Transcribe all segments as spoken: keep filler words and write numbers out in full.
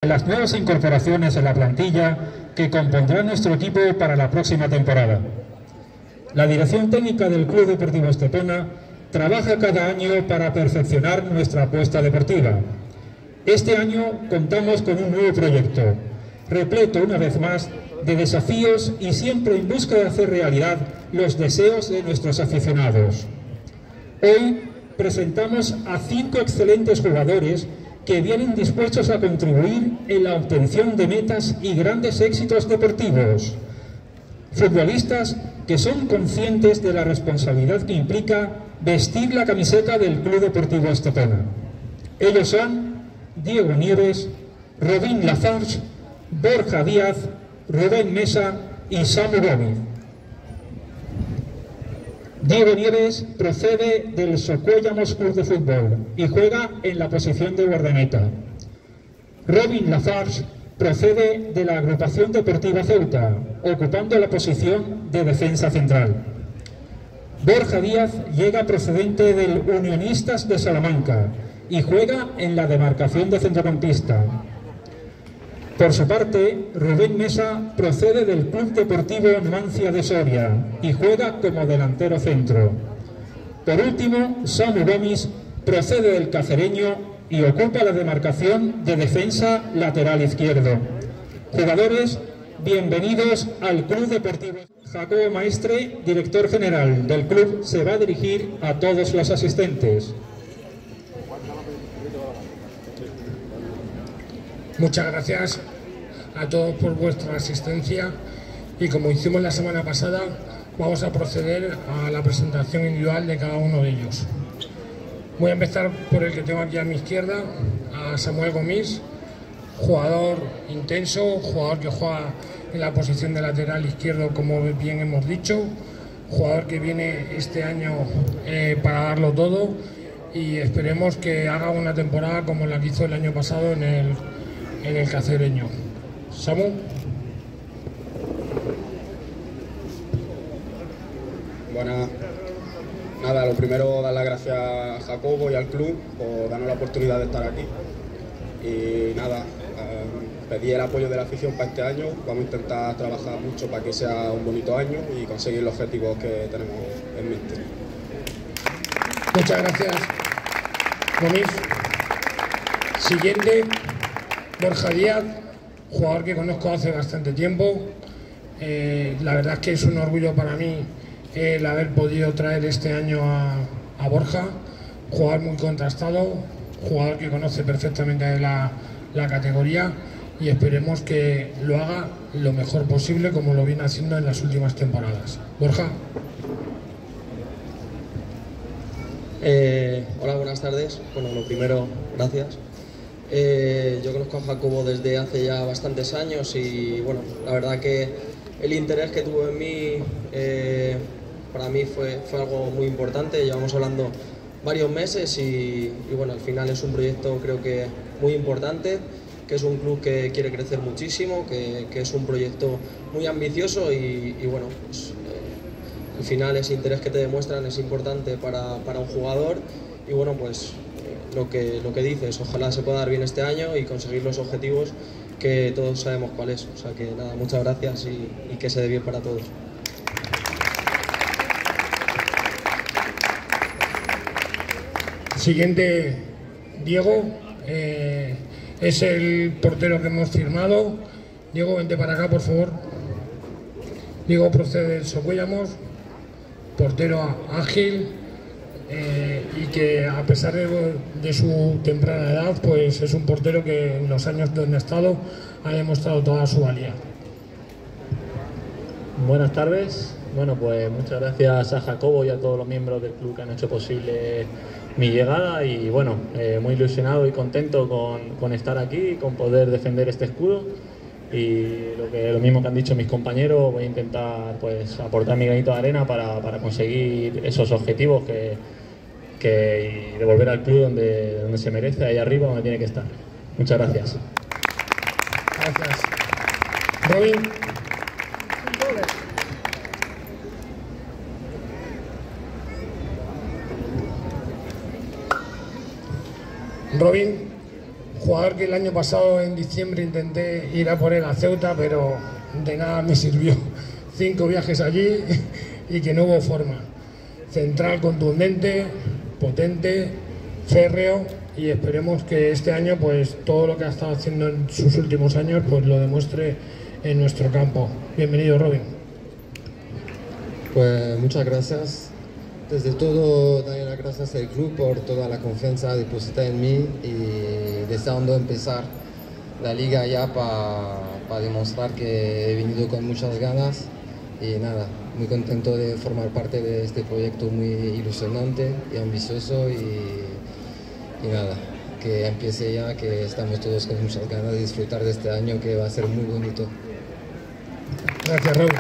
las nuevas incorporaciones en la plantilla que compondrá nuestro equipo para la próxima temporada. La dirección técnica del Club Deportivo Estepona trabaja cada año para perfeccionar nuestra apuesta deportiva. Este año contamos con un nuevo proyecto, repleto una vez más de desafíos y siempre en busca de hacer realidad los deseos de nuestros aficionados. Hoy presentamos a cinco excelentes jugadores que vienen dispuestos a contribuir en la obtención de metas y grandes éxitos deportivos. Futbolistas que son conscientes de la responsabilidad que implica vestir la camiseta del Club Deportivo Estepona. Ellos son Diego Nieves, Robin Lafarge, Borja Díaz, Rubén Mesa y Samu Gómez. Diego Nieves procede del Socuéllamos Club de Fútbol y juega en la posición de guardameta. Robin Lafarge procede de la Agrupación Deportiva Ceuta, ocupando la posición de defensa central. Borja Díaz llega procedente del Unionistas de Salamanca y juega en la demarcación de centrocampista. Por su parte, Rubén Mesa procede del Club Deportivo Numancia de Soria y juega como delantero centro. Por último, Samu Gómez procede del Cacereño y ocupa la demarcación de defensa lateral izquierdo. Jugadores, bienvenidos al Club Deportivo. Jacobo Maestre, director general del club, se va a dirigir a todos los asistentes. Muchas gracias a todos por vuestra asistencia y, como hicimos la semana pasada, vamos a proceder a la presentación individual de cada uno de ellos. Voy a empezar por el que tengo aquí a mi izquierda, a Samuel Gómez, jugador intenso, jugador que juega en la posición de lateral izquierdo, como bien hemos dicho, jugador que viene este año eh, para darlo todo y esperemos que haga una temporada como la que hizo el año pasado en el en el Cacereño. Samu. Buenas. Nada, lo primero, dar las gracias a Jacobo y al club por darnos la oportunidad de estar aquí. Y nada, eh, pedir el apoyo de la afición para este año. Vamos a intentar trabajar mucho para que sea un bonito año y conseguir los objetivos que tenemos en mente. Muchas gracias, Gómez. Siguiente. Borja Díaz, jugador que conozco hace bastante tiempo. Eh, la verdad es que es un orgullo para mí el haber podido traer este año a, a Borja, jugador muy contrastado, jugador que conoce perfectamente la, la categoría y esperemos que lo haga lo mejor posible como lo viene haciendo en las últimas temporadas. Borja. Eh, hola, buenas tardes. Bueno, lo primero, gracias. Eh, yo conozco a Jacobo desde hace ya bastantes años y bueno, la verdad que el interés que tuvo en mí eh, para mí fue, fue algo muy importante. Llevamos hablando varios meses y, y bueno, al final es un proyecto creo que muy importante, que es un club que quiere crecer muchísimo, que, que es un proyecto muy ambicioso y, y bueno, pues, eh, al final ese interés que te demuestran es importante para, para un jugador y bueno, pues Lo que, lo que dices, ojalá se pueda dar bien este año y conseguir los objetivos que todos sabemos cuáles. O sea que nada, muchas gracias y, y que se dé bien para todos. Siguiente, Diego, eh, es el portero que hemos firmado. Diego, vente para acá, por favor. Diego procede del Socuéllamos, portero ágil. Eh, y que a pesar de, de su temprana edad, pues es un portero que en los años donde ha estado ha demostrado toda su valía. Buenas tardes. Bueno, pues muchas gracias a Jacobo y a todos los miembros del club que han hecho posible mi llegada y bueno, eh, muy ilusionado y contento con, con estar aquí y con poder defender este escudo. Y lo, que, lo mismo que han dicho mis compañeros, voy a intentar pues aportar mi granito de arena para, para conseguir esos objetivos que, que, y devolver al club donde, donde se merece, ahí arriba donde tiene que estar. Muchas gracias. Gracias. Robin. Robin, jugador que el año pasado en diciembre intenté ir a por él a Ceuta, pero de nada me sirvió. Cinco viajes allí y que no hubo forma. Central contundente, potente, férreo, y esperemos que este año pues todo lo que ha estado haciendo en sus últimos años pues lo demuestre en nuestro campo. Bienvenido, Robin. Pues muchas gracias. Desde todo, doy las gracias al club por toda la confianza depositada en mí y deseando empezar la liga ya para pa demostrar que he venido con muchas ganas y nada, muy contento de formar parte de este proyecto muy ilusionante y ambicioso y, y nada, que empiece ya, que estamos todos con muchas ganas de disfrutar de este año que va a ser muy bonito. Gracias, Robin.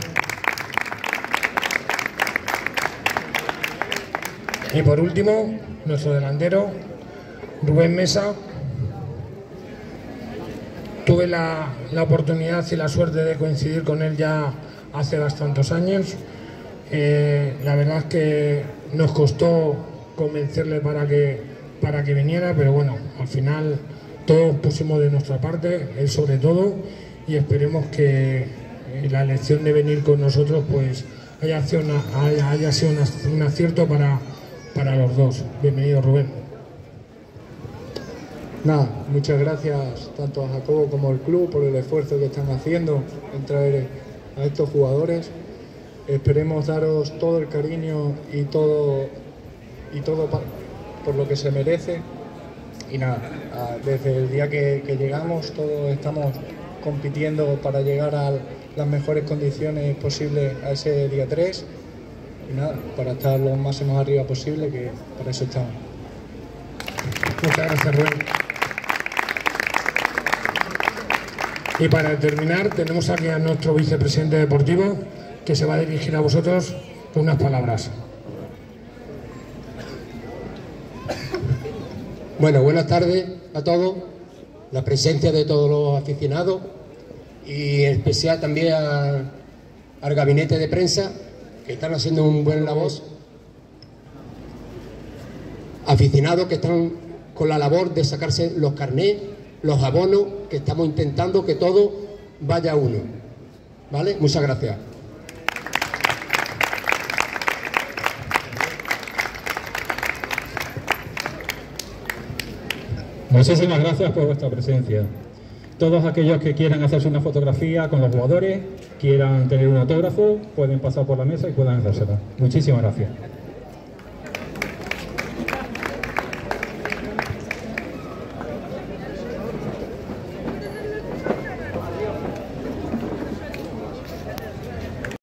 Y por último, nuestro delantero, Rubén Mesa. Tuve la, la oportunidad y la suerte de coincidir con él ya hace bastantes años. Eh, la verdad es que nos costó convencerle para que, para que viniera, pero bueno, al final todos pusimos de nuestra parte, él sobre todo, y esperemos que la elección de venir con nosotros pues haya sido, una, haya, haya sido una, un acierto para, para los dos. Bienvenido, Rubén. Nada, muchas gracias tanto a Jacobo como al club por el esfuerzo que están haciendo en traer a estos jugadores. Esperemos daros todo el cariño y todo, y todo por lo que se merece. Y nada, desde el día que, que llegamos todos estamos compitiendo para llegar a las mejores condiciones posibles a ese día tres. Y nada, para estar lo máximo arriba posible, que para eso estamos. Muchas gracias, Rubén. Y para terminar, tenemos aquí a nuestro vicepresidente deportivo, que se va a dirigir a vosotros con unas palabras. Bueno, buenas tardes a todos, la presencia de todos los aficionados y en especial también a, al gabinete de prensa, que están haciendo un buen labor. Aficionados que están con la labor de sacarse los carnés, los abonos, que estamos intentando que todo vaya a uno. ¿Vale? Muchas gracias. Muchísimas gracias por vuestra presencia. Todos aquellos que quieran hacerse una fotografía con los jugadores, quieran tener un autógrafo, pueden pasar por la mesa y puedan hacérsela. Muchísimas gracias.